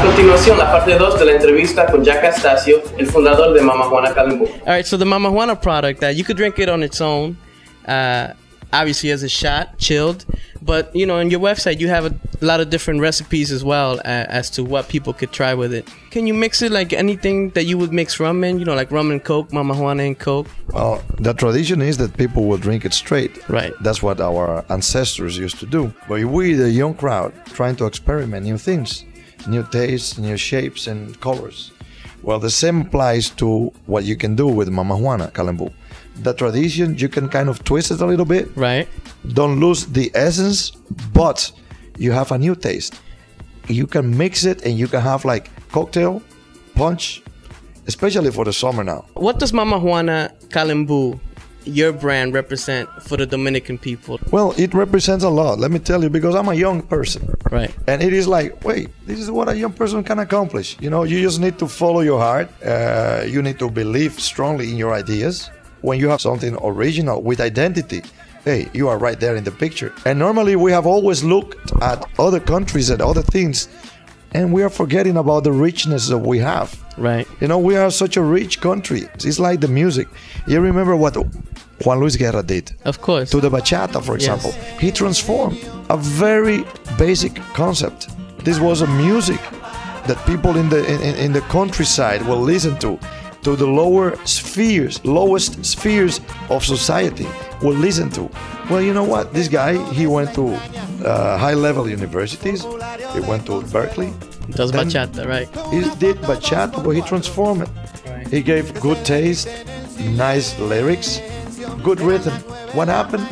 continuación, la parte 2 de la entrevista con Jack Astacio, el fundador de Mama Juana Calembu. All right, so the Mama Juana product, you could drink it on its own, obviously as a shot, chilled. But, you know, on your website, you have a lot of different recipes as well as to what people could try with it. Can you mix it like anything that you would mix rum in? You know, like rum and Coke, Mama Juana and Coke? Well, the tradition is that people will drink it straight. Right. That's what our ancestors used to do. But we, the young crowd, trying to experiment new things, new tastes, new shapes and colors. Well, the same applies to what you can do with Mama Juana Calembu. The tradition, you can kind of twist it a little bit. Right. Don't lose the essence, but you have a new taste. You can mix it and you can have like cocktail, punch, especially for the summer now. What does Mama Juana Calembu, your brand, represent for the Dominican people? Well, it represents a lot, let me tell you, because I'm a young person. Right. And it is like, wait, this is what a young person can accomplish. You know, you just need to follow your heart. You need to believe strongly in your ideas. When you have something original with identity, hey, you are right there in the picture. And normally we have always looked at other countries and other things, and we are forgetting about the richness that we have. Right. You know, we are such a rich country. It's like the music. You remember what Juan Luis Guerra did? Of course. To the bachata, for example. Yes. He transformed a very basic concept. This was a music that people in the countryside will listen to the lowest spheres of society will listen to. Well, you know what? This guy, he went to high-level universities. He went to Berkeley. Does bachata, right? He did bachata, but he transformed it. Right. He gave good taste, nice lyrics, good rhythm. What happened?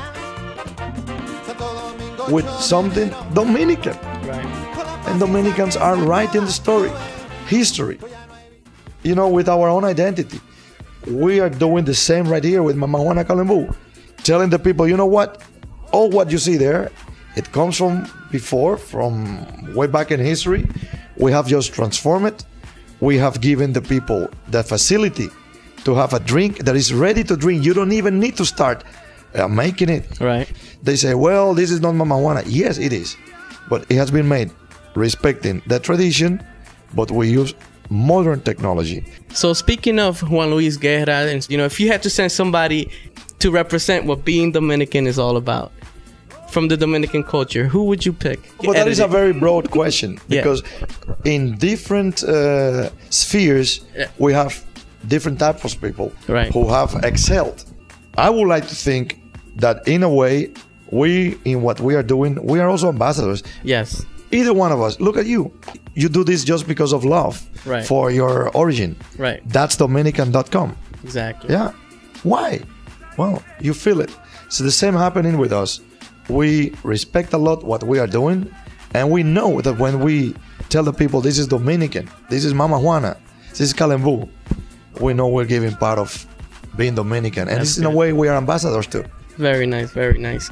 With something Dominican. Right. And Dominicans are writing the story, history. You know, with our own identity. We are doing the same right here with Mama Juana Calembu. Telling the people, you know what? All what you see there, it comes from before, from way back in history. We have just transformed it. We have given the people the facility to have a drink that is ready to drink. You don't even need to start making it. Right. They say, well, this is not Mama Juana. Yes, it is. But it has been made respecting the tradition, but we use modern technology. So speaking of Juan Luis Guerra, and you know, if you had to send somebody to represent what being Dominican is all about from the Dominican culture, who would you pick? Well, that is a very broad question because in different spheres we have different types of people who have excelled. I would like to think that in a way we, in what we are doing, we are also ambassadors. Yes. Either one of us. Look at you. You do this just because of love for your origin. Right. That's Dominican.com. Exactly. Yeah. Why? Well, you feel it. So the same happening with us. We respect a lot what we are doing, and we know that when we tell the people this is Dominican, this is Mama Juana, this is Calembu, we know we're giving part of being Dominican, and this in a way we are ambassadors too. Very nice, very nice.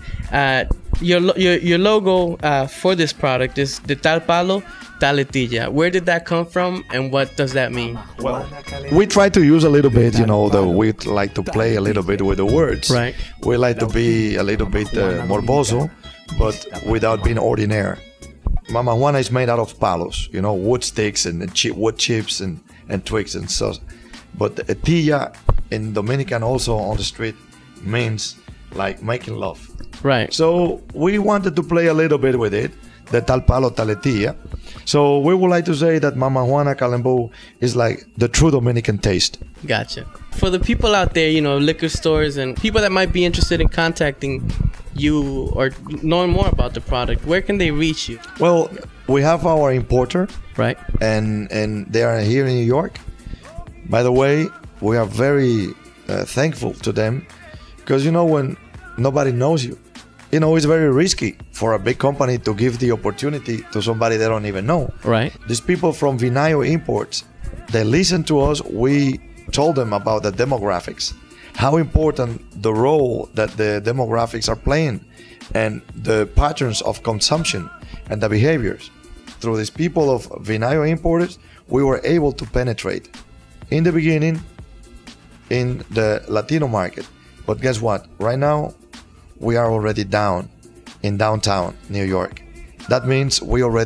Your logo for this product is the Tal Palo, Taletilla. Where did that come from, and what does that mean? Well, we try to use a little bit, you know, we like to play a little bit with the words. Right. We like to be a little bit morboso, but without being ordinary. Mama Juana is made out of palos, you know, wood sticks and wood chips and twigs and so. But the tilla in Dominican also on the street means like making love. Right. So we wanted to play a little bit with it, the Tal Palo Taletilla. So we would like to say that Mama Juana Calembu is like the true Dominican taste. Gotcha. For the people out there, you know, liquor stores and people that might be interested in contacting you or knowing more about the product, where can they reach you? Well, we have our importer. Right. And they are here in New York. By the way, we are very thankful to them because, you know, when nobody knows you, you know, it's very risky for a big company to give the opportunity to somebody they don't even know. Right. These people from Vinayo Imports, they listen to us. We told them about the demographics, how important the role that the demographics are playing and the patterns of consumption and the behaviors. Through these people of Vinayo Importers, we were able to penetrate in the beginning in the Latino market. But guess what? Right now, we are already down in downtown New York. That means we already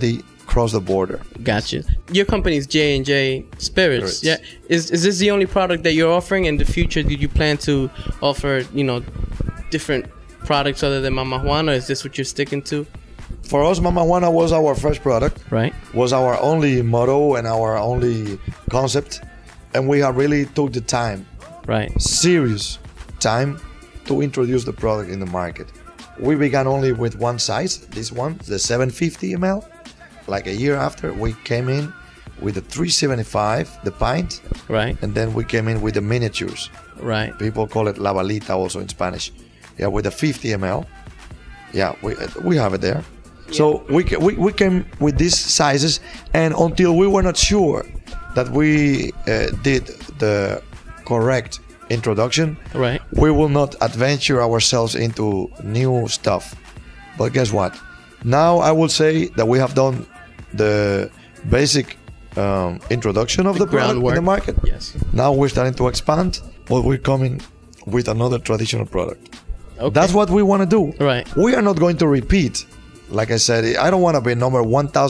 cross the border. Gotcha. Your company is J&J Spirits. Spirits. Yeah. Is this the only product that you're offering? In the future, do you plan to offer, different products other than Mama Juana? Is this what you're sticking to? For us, Mama Juana was our first product. Right. Was our only motto and our only concept. And we have really took the time, Right. serious time, to introduce the product in the market. We began only with one size, this one, the 750 ml. Like a year after, we came in with the 375, the pint, Right. and then we came in with the miniatures. Right. People call it la balita also in Spanish. Yeah, with the 50 ml. Yeah, we have it there. So we came with these sizes, and until we were not sure that we did the correct introduction, Right. we will not adventure ourselves into new stuff. But guess what? Now I will say that we have done the basic introduction of the product in groundwork. the market. Yes. Now we're starting to expand, but we're coming with another traditional product. Okay. That's what we want to do. Right. We are not going to repeat. Like I said, I don't want to be number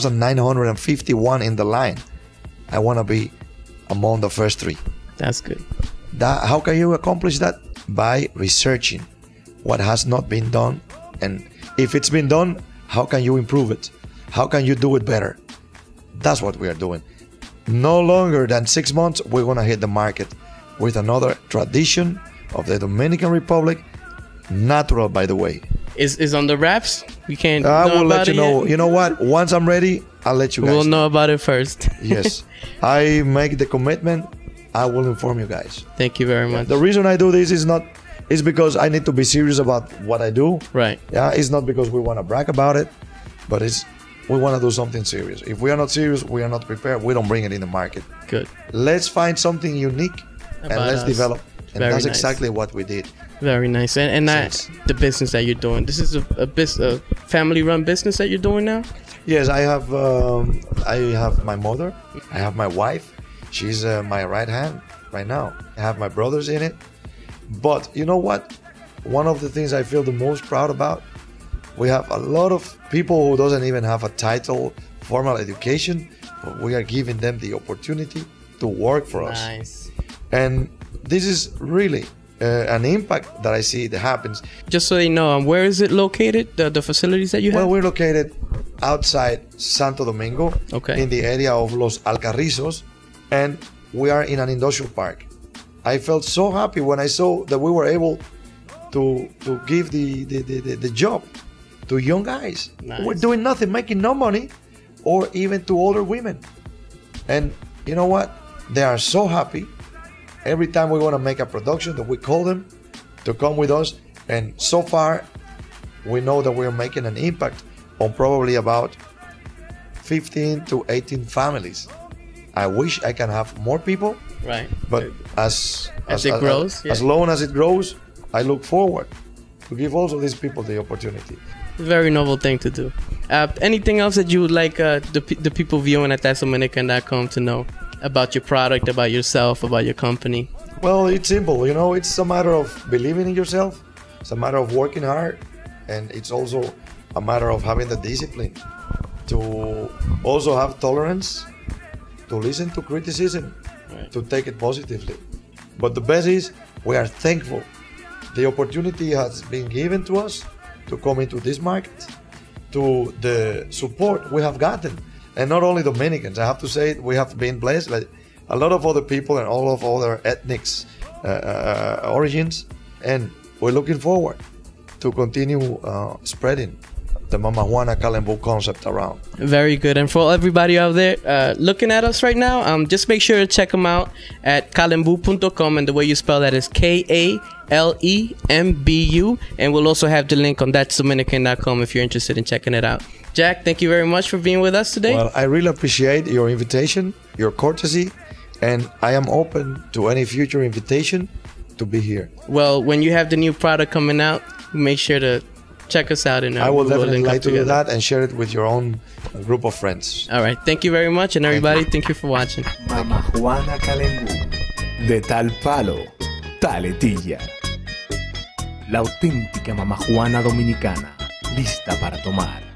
1,951 in the line. I want to be among the first three. That's good. How can you accomplish that? By researching what has not been done, and if it's been done, how can you improve it? How can you do it better? That's what we are doing. No longer than 6 months, we're gonna hit the market with another tradition of the Dominican Republic, natural, by the way. Is on the wraps? We can't. I know will about let you it know. yet? You know what? Once I'm ready, I'll let you guys We'll know about it first. Yes, I make the commitment. I will inform you guys. Thank you very much. The reason I do this is because I need to be serious about what I do. Right. Yeah, it's not because we want to brag about it, but we want to do something serious. If we are not serious, we are not prepared. We don't bring it in the market. Good. Let's find something unique and About let's us. develop. And Very that's nice. exactly what we did. Very nice. And that, Since- the business that you're doing. This is a family-run business that you're doing now. Yes, I have my mother. I have my wife. She's my right hand right now. I have my brothers in it. But you know what? One of the things I feel the most proud about, we have a lot of people who doesn't even have a title, formal education, but we are giving them the opportunity to work for us. Nice. And this is really an impact that I see that happens. Just so they know, where is it located? The facilities that you have? Well, we're located outside Santo Domingo, Okay. in the area of Los Alcarrizos, and we are in an industrial park. I felt so happy when I saw that we were able to give the job to young guys. Nice. We're doing nothing, making no money, or even to older women. And you know what? They are so happy. Every time we want to make a production, that we call them to come with us. And so far, we know that we're making an impact on probably about 15 to 18 families. I wish I can have more people, Right. but as it grows, as yeah. long as it grows, I look forward to give also these people the opportunity. Very noble thing to do. Anything else that you would like the people viewing at thatsdominican.com to know about your product, about yourself, about your company? Well, it's simple. You know, it's a matter of believing in yourself. It's a matter of working hard, and it's also a matter of having the discipline to also have tolerance, to listen to criticism, Right. to take it positively. But the best is we are thankful. The opportunity has been given to us to come into this market, to the support we have gotten. And not only Dominicans, I have to say we have been blessed by a lot of other people and all of other ethnic origins. And we're looking forward to continue spreading the Mama Juana Calembu concept around. Very good. And for everybody out there looking at us right now, just make sure to check them out at calembu.com, and the way you spell that is KALEMBU, and we'll also have the link on thatsdominican.com if you're interested in checking it out. Jack, thank you very much for being with us today. Well, I really appreciate your invitation, your courtesy, and I am open to any future invitation to be here. Well, when you have the new product coming out, make sure to check us out. And I will we'll definitely link up like to do together. that and share it with your own group of friends. All right. Thank you very much. And everybody, thank you for watching. Mama Juana Calembu. De tal palo, taletilla. La auténtica Mama Juana dominicana, lista para tomar.